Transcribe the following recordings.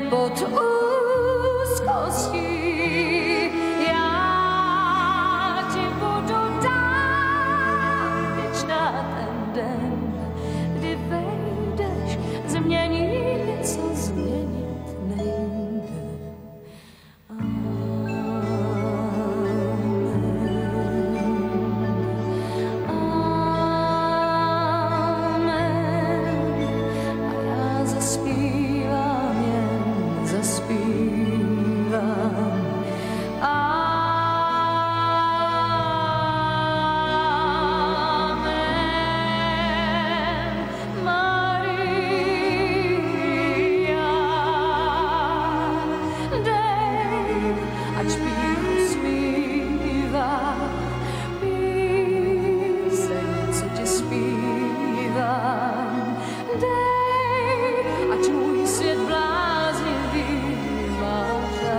pod úzkostí. Já ti budu dát na ten den, kdy vejdeš, změní něco, změnit nejde. Ať píchu zpívá píseň, co ti zpívám. Dej, ať můj svět bláznivý má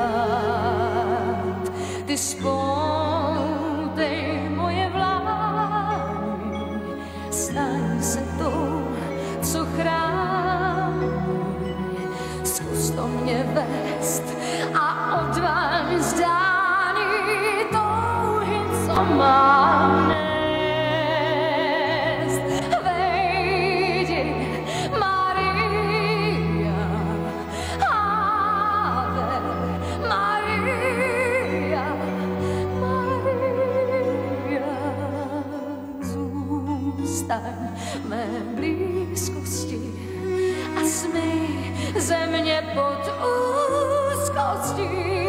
řád. Ty spoutej moje vlány, staň se tou, co chrání. Zkus to mě vést a odvaň zdání touhy, co mám nést. Vejdi, Maria, Ave Maria, Maria. Zůstaň v mé blízkosti a smyj ze mě pod úzkostí.